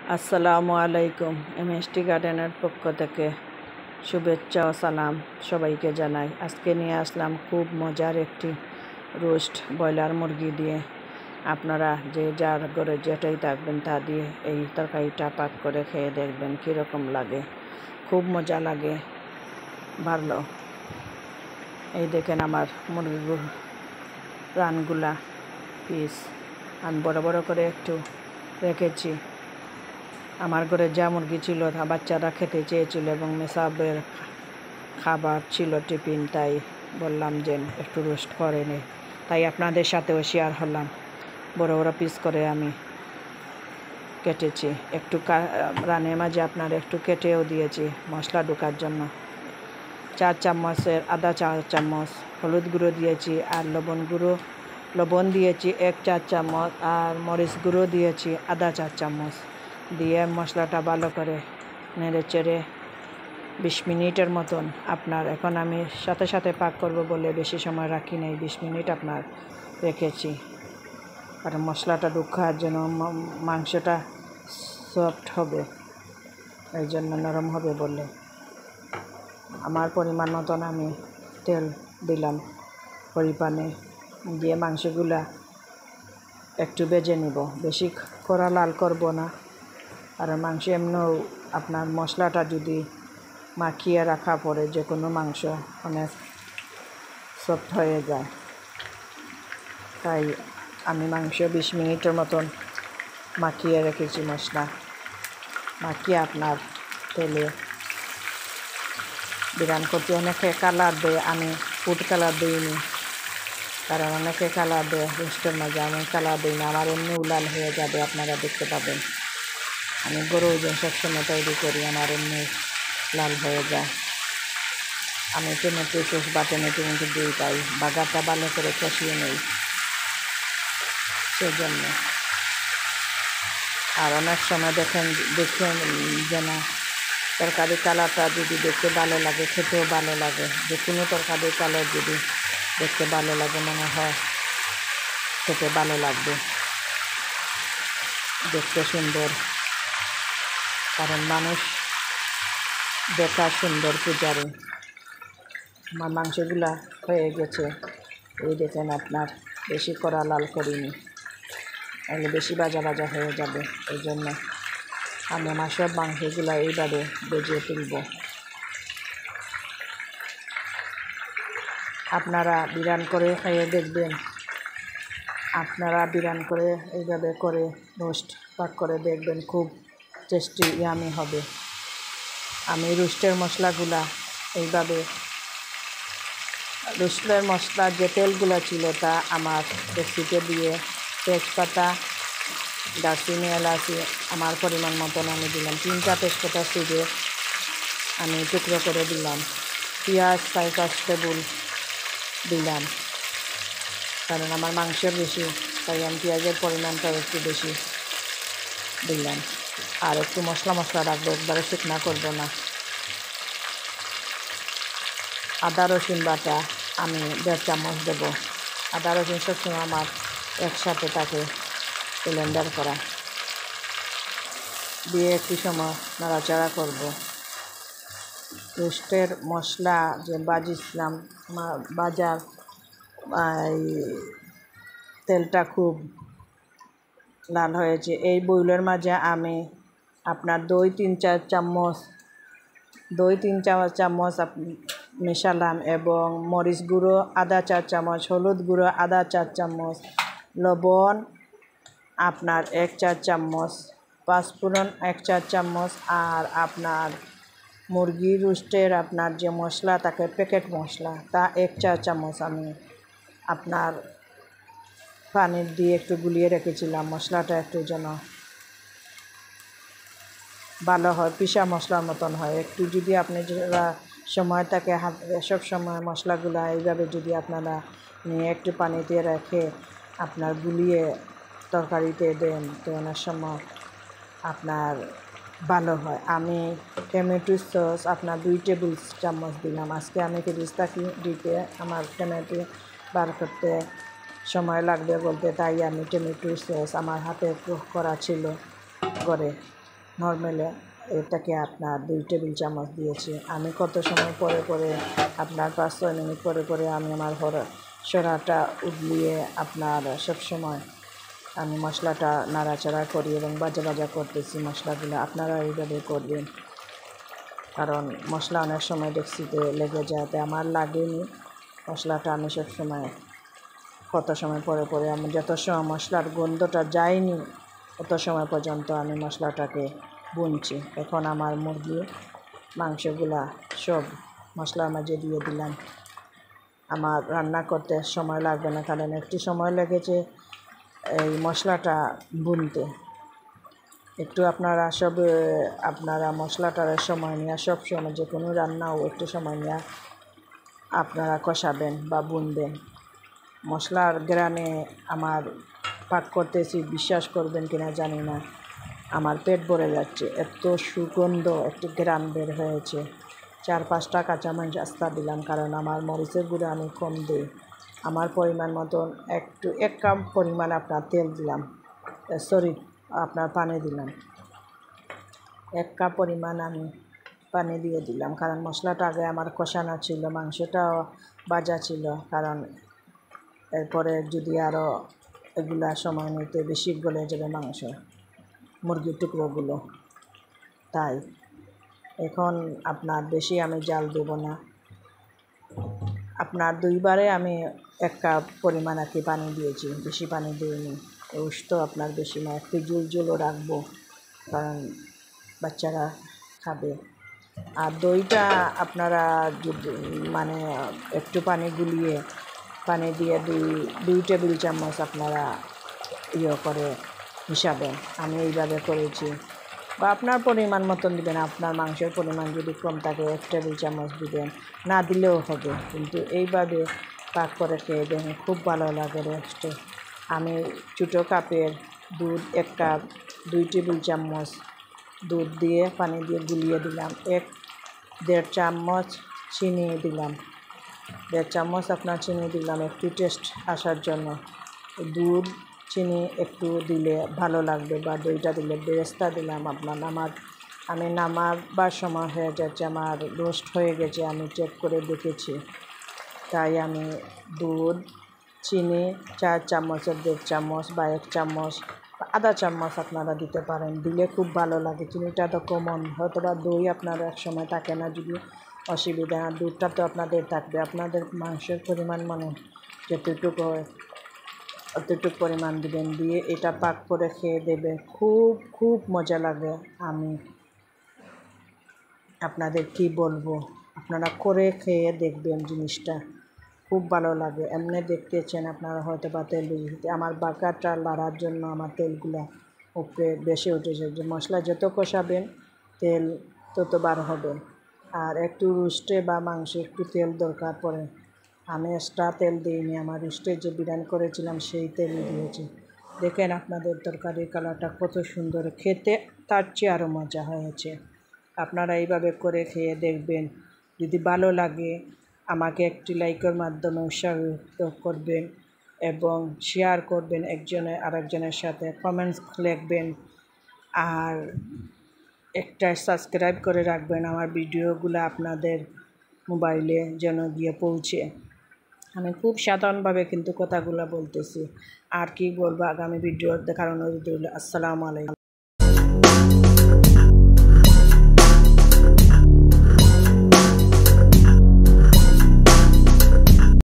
আসসালামু আলাইকুম। এমএসটি গার্ডেনের পক্ষ থেকে শুভেচ্ছা ও সালাম সবাইকে জানাই। আজকে নিয়ে আসলাম খুব মজার একটি রোস্ট ব্রয়লার মুরগি দিয়ে। আপনারা যে যার ঘরে যেটাই থাকবেন তা দিয়ে এই তরকারিটা পাক করে খেয়ে দেখবেন কীরকম লাগে। খুব মজা লাগে, ভালো। এই দেখেন আমার মুরগির রানগুলা পিস আমি বড় বড় করে একটু রেখেছি। আমার ঘরে যা মুরগি ছিল তা বাচ্চারা খেতে চেয়েছিল এবং মেসাবের খাবার ছিল টিফিন, তাই বললাম যে একটু রোস্ট করে নে, তাই আপনাদের সাথেও শেয়ার হলাম। বড় বড় পিস করে আমি কেটেছি, একটু রানের মাঝে আপনার একটু কেটেও দিয়েছি মশলা ঢোকার জন্য। 4 চামচের আধা 4 চামচ হলুদ গুঁড়ো দিয়েছি, আর লবণ দিয়েছি 1 4 চামচ, আর মরিচ গুঁড়ো দিয়েছি আধা 4 চামচ দিয়ে মশলাটা ভালো করে নেড়ে চেড়ে 20 মিনিটের মতন আপনার, এখন আমি সাথে সাথে পাক করব বলে বেশি সময় রাখি নাই, 20 মিনিট আপনার রেখেছি। আর মশলাটা ঢোকার জন্য মাংসটা সফট হবে, এই জন্য নরম হবে বলে। আমার পরিমাণ মতন আমি তেল দিলাম পরিমাণে, দিয়ে মাংসগুলা একটু ভেজে নিব, বেশি কড়া লাল করব না। আর মাংস এমনিও আপনার মশলাটা যদি মাখিয়ে রাখা পড়ে যে কোনো মাংস অনেক সফট হয়ে যায়, তাই আমি মাংস 20 মিনিটের মতন মাখিয়ে রেখেছি। মশলা মাখিয়ে আপনার তেলে বিরান করতে, অনেকে কালার দেয়, আমি ফুড কালার দিইনি, কারণ অনেকে কালার দেয় রোস্টের মাঝে, আমি কালার দিই না, আমার এমনি লাল হয়ে যাবে, আপনারা দেখতে পাবেন। আমি গরু ওজন সবসময় তৈরি করি, আমার এমনি লাল হয়ে যায়। আমি টমেটো সস বা টমেটো দিই, তাই বাগারটা ভালো করে কষিয়ে নেই সেজন্য। আর অনেক সময় দেখেন যেন তরকারি কালারটা যদি দেখতে ভালো লাগে, খেতেও ভালো লাগে। যে কোনো তরকারি কালার যদি দেখতে ভালো লাগে, মনে হয় খেতে ভালো লাগবে, দেখতে সুন্দর, কারণ মানুষ দেখা সুন্দর পূজারি। আমার মাংসগুলা হয়ে গেছে, এই দেখেন আপনার বেশি কড়া লাল করিনি, তাহলে বেশি ভাজা ভাজা হয়ে যাবে। এই জন্য আমি আমার সব মাংসগুলো এইভাবে ভেজে তুলব। আপনারা বিরান করে খেয়ে দেখবেন, আপনারা বিরান করে এইভাবে করে রোস্ট পাক করে দেখবেন, খুব টেস্টি ইয়ামি হবে। আমি রোস্টের মশলাগুলা এইভাবে, রোস্টের মশলার যে তেলগুলো ছিল তা আমার রেসিপিতে দিয়ে তেজপাতা, দারচিনি, এলাচি আমার পরিমাণ মতন আমি দিলাম, 3টা তেজপাতা ছিঁড়ে আমি টুকরো করে দিলাম, পেঁয়াজ 4-5 টেবিল দিলাম, কারণ আমার মাংসের বেশি, তাই আমি পেঁয়াজের পরিমাণটাও একটু বেশি দিলাম। আর একটু মশলা রাখবো, একবারে শুকনা করব না। আদা রসুন বাটা আমি 1.5 চামচ দেবো। আদা রসুন সবসময় আমার একসাথে থাকে ব্লেন্ডার করা, দিয়ে একটু সময় নাড়াচাড়া করব। রোস্টের মশলা যে বাজিয়েছিলাম, বাজার এই তেলটা খুব লাল হয়েছে। এই বইলের মাঝে আমি আপনার দই 3-4 চামচ মেশালাম, এবং মরিচ গুঁড়ো আধা 4 চামচ, হলুদ গুঁড়ো আধা 4 চামচ, লবণ আপনার 1 4 চামচ, পাঁচফোড়ন 1 4 চামচ, আর আপনার মুরগি রোস্টের আপনার যে মশলা থাকে প্যাকেট মশলা, তা 1 4 চামচ আমি আপনার পানি দিয়ে একটু গুলিয়ে রেখেছিলাম। মশলাটা একটু যেন ভালো হয়, পিসা মশলার মতন হয়। একটু যদি আপনি সময় থাকে সব সময় মশলাগুলো এইভাবে যদি আপনারা নিয়ে একটু পানিতে রেখে আপনার গুলিয়ে তরকারিতে দেন, তো অনেক সময় আপনার ভালো হয়। আমি টমেটো সস আপনার 2 টেবিল চামচ দিলাম। আজকে আমি ফ্রিজ থাকি দিতে, আমার টমেটো বার করতে সময় লাগবে বলতে, তাই আমি টমেটো সস আমার হাতে করা ছিল ঘরে, নর্মালে এটাকে আপনার 2 টেবিল চামচ দিয়েছি। আমি কত সময় পরে পরে আপনার 5-6 মিনিট পরে পরে আমি আমার সরাটা উগলিয়ে আপনার সবসময় আমি মশলাটা নাড়াচাড়া করি এবং ভাজা ভাজা করতেছি মশলাগুলো। আপনারা এইভাবে করবেন, কারণ মশলা অনেক সময় ডেক্সিতে লেগে যায়, তাই আমার লাগেনি মশলাটা। আমি সবসময় কত সময় পরে পরে আমি যত সময় মশলার গন্ধটা যায়নি তত সময় পর্যন্ত আমি মশলাটাকে বুনছি। এখন আমার মুরগি মাংসগুলা সব মশলার মাঝে দিয়ে দিলাম। আমার রান্না করতে সময় লাগবে না, কারণ একটু সময় লেগেছে এই মশলাটা বুনতে। একটু আপনারা মশলাটার সময় নিয়ে সব সময় যে কোনো রান্নাও একটু সময় নিয়ে আপনারা কষাবেন বা বুনবেন। মশলার গ্রানে আমার পাক করতেছি, বিশ্বাস করবেন কিনা জানি না, আমার পেট ভরে যাচ্ছে, এত সুগন্ধ একটু গ্রান বের হয়েছে। 4-5টা কাঁচামরিচ আস্তা দিলাম, কারণ আমার মরিচের গুঁড়ো আমি কম দিই। আমার পরিমাণ মতন একটু 1 কাপ পরিমাণ আপনার তেল দিলাম, আপনার পানি দিলাম। 1 কাপ পরিমাণ আমি পানি দিয়ে দিলাম, কারণ মশলাটা আগে আমার কষানো ছিল, মাংসটাও ভাজা ছিল, কারণ এরপরে যদি আরও এগুলা সময় নিতে বেশি গলে যাবে মাংস, মুরগির টুকরোগুলো। তাই এখন আপনার বেশি আমি জাল দেব না। আপনার 2বারে আমি 1 কাপ পরিমাণ আর কি পানি দিয়েছি, বেশি পানি দিইনি। তো আপনার বেশি না, একটু ঝোলও রাখবো, কারণ বাচ্চারা খাবে। আর দইটা আপনারা যদি মানে একটু পানি গুলিয়ে পানি দিয়ে 2 টেবিল চামচ আপনারা করে মিশাবেন। আমি এইভাবে করেছি, বা আপনার পরিমাণ মতন দিবেন। আপনার মাংসের পরিমাণ যদি কম থাকে 1 টেবিল চামচ দিবেন, না দিলেও হবে, কিন্তু এইভাবে পাক করে খেয়ে দেখেন, খুব ভালো লাগে রোস্টে। আমি ছোটো কাপের দুধ 1 কাপ 2 টেবিল চামচ দুধ দিয়ে পানি দিয়ে গুলিয়ে দিলাম। 1-1.5 চামচ চিনি দিলাম, 1.5 চামচ আপনার চিনি দিলাম একটু টেস্ট আসার জন্য। দুধ চিনি একটু দিলে ভালো লাগবে, বা দইটা দিলে বেরেস্তা দিলাম। আমি নামাবার সময় হয়ে যাচ্ছে, আমার রোস্ট হয়ে গেছে, আমি চেক করে দেখেছি। তাই আমি দুধ চিনি 4 চামচের 1.5 চামচ বা 1 চামচ, আধা চামচ আপনারা দিতে পারেন, দিলে খুব ভালো লাগে। চিনিটা তো কমন, হয়তো বা দই আপনার এক সময় থাকে না, যদি অসুবিধা, দুধটা তো আপনাদের থাকবে। আপনাদের মাংসের পরিমাণ মানে যতটুকু হয় অতটুকু পরিমাণ দিবেন, দিয়ে এটা পাক করে খেয়ে দেবে, খুব খুব মজা লাগে। আমি আপনাদের কি বলবো, আপনারা করে খেয়ে দেখবেন, জিনিসটা খুব ভালো লাগে। এমনি দেখতেছেন আপনারা হয়তো বা তেল দিতে, আমার বাগারটা লাড়ার জন্য আমার তেলগুলা উপরে বেশি উঠেছে। যে মশলা যত কষাবেন তেল তত বার হবে, আর একটু রোস্টে বা মাংসে একটু তেল দরকার পড়ে। আমি এক্সট্রা তেল দিইনি, আমার রোস্টে যে বিরিয়ানি করেছিলাম সেই তেলই দিয়েছি। দেখেন আপনাদের তরকারির কালারটা কত সুন্দর, খেতে তার চেয়ে আরও মজা হয়েছে। আপনারা এইভাবে করে খেয়ে দেখবেন, যদি ভালো লাগে আমাকে একটি লাইকের মাধ্যমে উৎসাহিত করবেন এবং শেয়ার করবেন আরেকজনের সাথে, কমেন্টস লিখবেন, আর একটা সাবস্ক্রাইব করে রাখবেন। আমার ভিডিওগুলো আপনাদের মোবাইলে যেন গিয়ে পৌঁছে। আমি খুব সাধারণভাবে কিন্তু কথাগুলো বলতেছি, আর কি বলবো, আগামী ভিডিও দেখার অনুরোধ রইল। আসসালামু আলাইকুম।